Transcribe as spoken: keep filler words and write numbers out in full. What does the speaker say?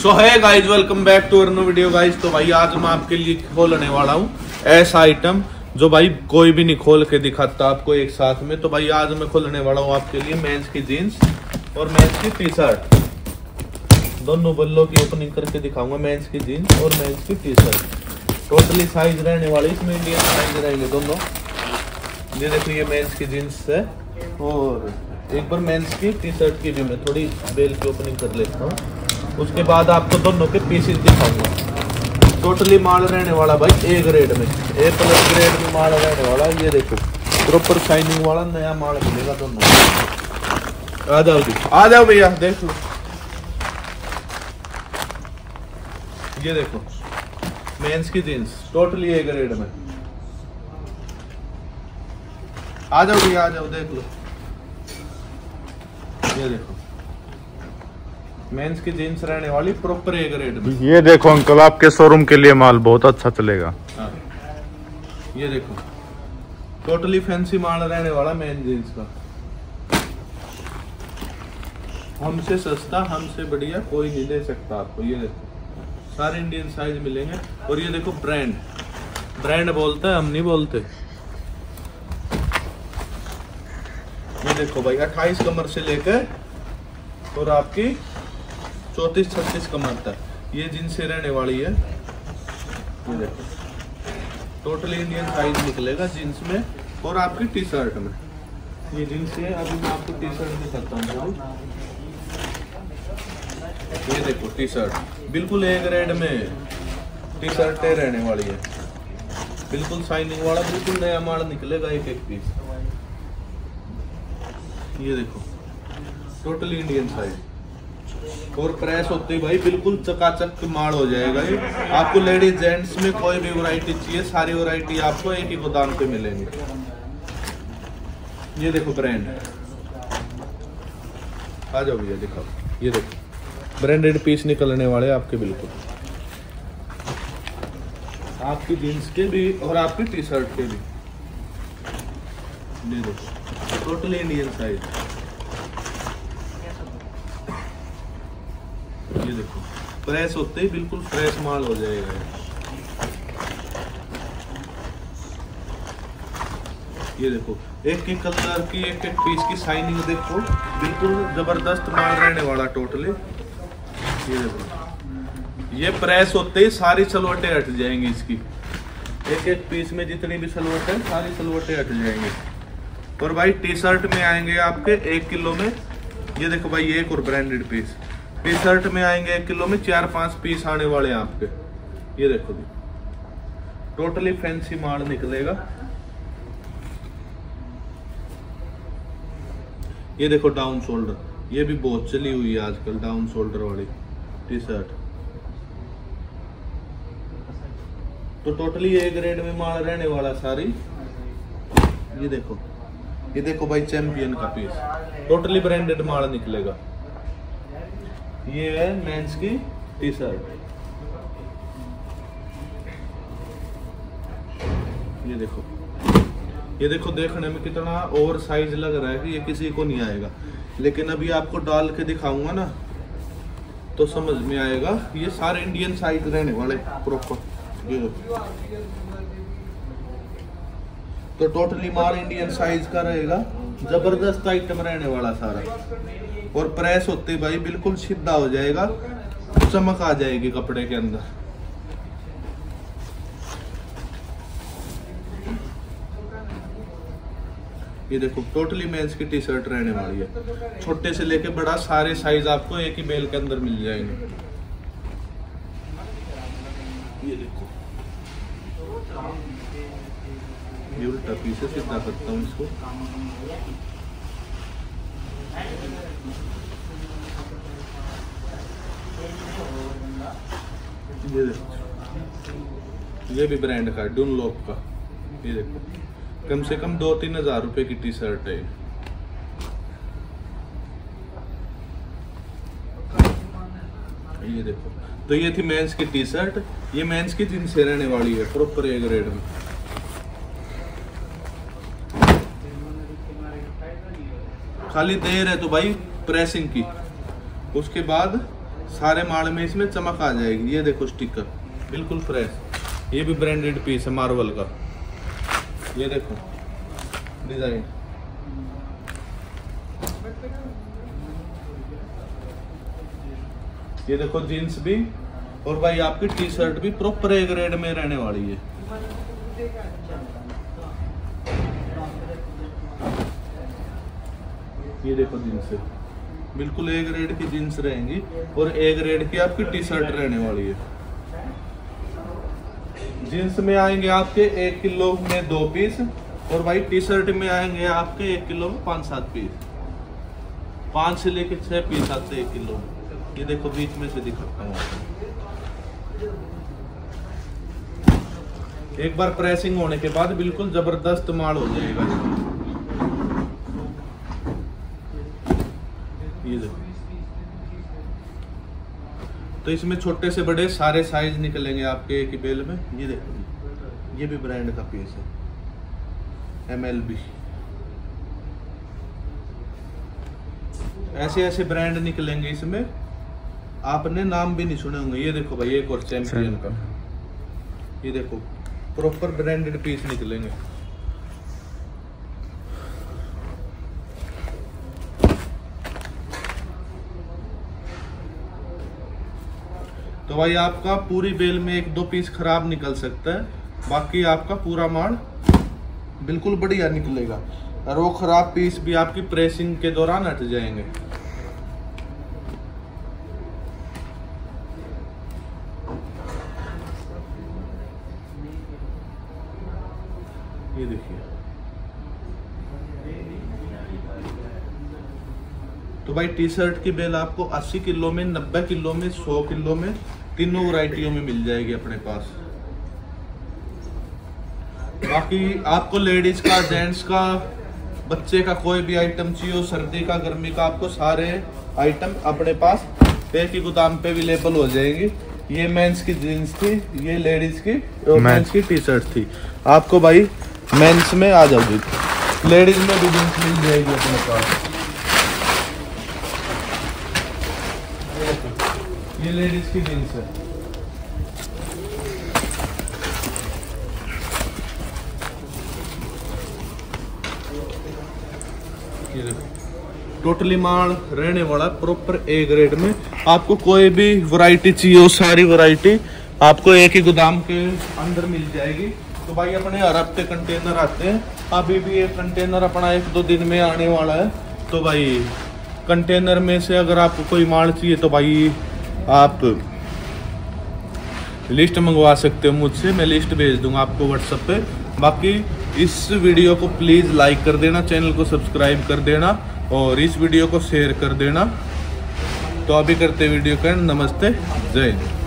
So hi guys, welcome back to our new video guys. तो भाई आज मैं आपके लिए खोलने वाला हूँ ऐसा आइटम जो भाई कोई भी नहीं खोल के दिखाता आपको एक साथ में। तो भाई आज मैं खोलने वाला हूँ आपके लिए मेंस की जीन्स और मेंस की टी शर्ट, दोनों बल्लों की ओपनिंग करके दिखाऊंगा। मेंस की जीन्स और मेंस की टी शर्ट टोटली साइज रहने वाली, इसमें इंडियन साइज रहेंगे दोनों। ये देखो ये मेंस की जीन्स है और एक बार मेंस की टी शर्ट की भी मैं थोड़ी बेल की ओपनिंग कर लेता हूँ। उसके बाद आपको दोनों के पीसेस दिखाऊंगा। टोटली माल रहने वाला भाई ए ग्रेड में, ए प्लस ग्रेड में माल रहने वाला। ये देखो प्रॉपर शाइनिंग वाला नया माल मिलेगा दोनों। आ जाओ जी, आ जाओ भैया, देख लो। ये देखो मेंस की जीन्स टोटली ए ग्रेड में। आ जाओ भैया, आ जाओ, देख लो। ये देखो मेंस की जीन्स रहने वाली प्रॉपर ए ग्रेड में। ये देखो अंकल, आपके शोरूम के लिए माल बहुत अच्छा चलेगा। हाँ। ये देखो टोटली फैंसी माल रहने वाला मेंस जीन्स का। हमसे सस्ता, हमसे बढ़िया कोई नहीं दे सकता आपको। ये देखो सारे इंडियन साइज मिलेंगे। और ये देखो ब्रांड, ब्रांड बोलते हैं, हम नहीं बोलते। ये देखो भाई अट्ठाईस कमर से लेकर और आपकी चौतीस छत्तीस कमर तक ये जींस रहने वाली है। ये देखो टोटली इंडियन साइज निकलेगा जीन्स में और आपकी टी शर्ट में। ये जीन्स है, अभी मैं आपको टी शर्ट दिखाता हूँ। ये देखो टी शर्ट बिल्कुल ए ग्रेड में टी शर्ट रहने वाली है, बिल्कुल शाइनिंग वाला, बिल्कुल नया माल निकलेगा एक एक पीस। ये देखो टोटली इंडियन साइज और प्रेस होते ही भाई बिल्कुल चकाचक माल हो जाएगा। ये आपको लेडीज जेंट्स में कोई भी वैरायटी चाहिए, सारी वैरायटी आपको एक ही गोदाम पे मिलेंगे। ये देखो ब्रांड, आ जाओ भैया दिखाओ। ये देखो ब्रांडेड पीस निकलने वाले आपके, बिल्कुल आपकी जीन्स के भी और आपकी टी शर्ट के भी। ये देखो टोटली इंडियन साइज। ये देखो प्रेस होते ही बिल्कुल फ्रेश माल हो जाएगा। ये देखो एक एक कलर की एक एक पीस की शाइनिंग देखो, बिल्कुल जबरदस्त माल रहने वाला टोटली। ये देखो ये प्रेस होते ही सारी सलवटें हट जाएंगी इसकी। एक एक पीस में जितनी भी सलवट है सारी सलवटें हट जाएंगी। और भाई टी शर्ट में आएंगे आपके एक किलो में। ये देखो भाई एक और ब्रांडेड पीस टी शर्ट में आएंगे एक किलो में चार पांच पीस आने वाले हैं आपके। ये देखो जी टोटली फैंसी माल निकलेगा। ये देखो डाउन शोल्डर, ये भी बहुत चली हुई है आजकल, डाउन शोल्डर वाली टी शर्ट। तो टोटली ए ग्रेड में माल रहने वाला सारी। ये देखो, ये देखो भाई चैंपियन का पीस टोटली ब्रांडेड माल निकलेगा। ये है मेंस की टी शर्ट। ये देखो, ये देखो देखने में कितना ओवर साइज लग रहा है कि ये किसी को नहीं आएगा, लेकिन अभी आपको डाल के दिखाऊंगा ना तो समझ में आएगा। ये सारे इंडियन साइज रहने वाले प्रॉपर। ये देखो तो टोटली माल इंडियन साइज का रहेगा, जबरदस्त आइटम रहने वाला सारा। और प्रेस होते भाई बिल्कुल सीधा हो जाएगा, चमक आ जाएगी कपड़े के अंदर। ये देखो टोटली मेंस की टी शर्ट रहने वाली है, छोटे से लेके बड़ा सारे साइज आपको एक ही बेल के अंदर मिल जाएंगे। ये देखो ये उल्टा पीस है, सीधा करता हूँ इसको। ये देखो ये भी ब्रांड का डुनलॉप का। ये देखो कम से कम दो तीन हजार रुपए की टी शर्ट है। ये देखो तो ये थी मेंस की टी शर्ट। ये मेंस की जींस रहने वाली है प्रॉपर ए ग्रेड में। खाली देर है तो भाई प्रेसिंग की, उसके बाद सारे माल में इसमें चमक आ जाएगी। ये देखो स्टिकर बिल्कुल फ्रेश, ये भी ब्रांडेड पीस है मार्वल का। ये देखो डिजाइन, ये देखो जीन्स भी, और भाई आपकी टी शर्ट भी प्रॉपर ए ग्रेड में रहने वाली है। ये देखो जीन्स बिल्कुल ए ग्रेड की जीन्स रहेंगी और ए ग्रेड की आपकी टी शर्ट रहने वाली है। जीन्स में आएंगे आपके एक किलो में दो पीस, और भाई टी शर्ट में आएंगे आपके एक किलो में पांच सात पीस, पांच से लेके छह पीस आते एक किलो में। ये देखो बीच में से दिखाता हूँ, एक बार प्रेसिंग होने के बाद बिल्कुल जबरदस्त माल हो जाएगा। ये देखो, तो इसमें छोटे से बड़े सारे साइज निकलेंगे आपके एक ही बेल में। ये देखो, ये भी ब्रांड का पीस है, एम एल बी। ऐसे ऐसे ब्रांड निकलेंगे इसमें, आपने नाम भी नहीं सुने होंगे। ये देखो भाई एक और चैंपियन का, ये देखो प्रॉपर ब्रांडेड पीस निकलेंगे। तो भाई आपका पूरी बेल में एक दो पीस खराब निकल सकता है, बाकी आपका पूरा माल बिल्कुल बढ़िया निकलेगा, और वो खराब पीस भी आपकी प्रेसिंग के दौरान हट जाएंगे। ये देखिए, तो भाई टी शर्ट की बेल आपको अस्सी किलो में, नब्बे किलो में, सौ किलो में, तीनों वैरायटियों में मिल जाएगी अपने पास। बाकी आपको लेडीज का, जेंट्स का, बच्चे का कोई भी आइटम चाहिए हो, सर्दी का, गर्मी का, आपको सारे आइटम अपने पास एक ही गोदाम पे अवेलेबल हो जाएंगे। ये मेंस की जीन्स थी, ये लेडीज की और मेंस की टी शर्ट थी। आपको भाई मेंस में आ जाओगी, लेडीज में भी जीन्स मिल जाएगी अपने पास। ये लेडीज की जीन्स है, ये देखो टोटली माल रहने वाला प्रॉपर ए ग्रेड में। आपको कोई भी वैरायटी चाहिए हो, सारी वैरायटी आपको एक ही गोदाम के अंदर मिल जाएगी। तो भाई अपने हर हफ्ते कंटेनर आते हैं, अभी भी ये कंटेनर अपना एक दो दिन में आने वाला है। तो भाई कंटेनर में से अगर आपको कोई माल चाहिए तो भाई आप लिस्ट मंगवा सकते हो मुझसे, मैं लिस्ट भेज दूंगा आपको व्हाट्सएप पे। बाकी इस वीडियो को प्लीज़ लाइक कर देना, चैनल को सब्सक्राइब कर देना और इस वीडियो को शेयर कर देना। तो अभी करते वीडियो का नमस्ते, जय हिंद।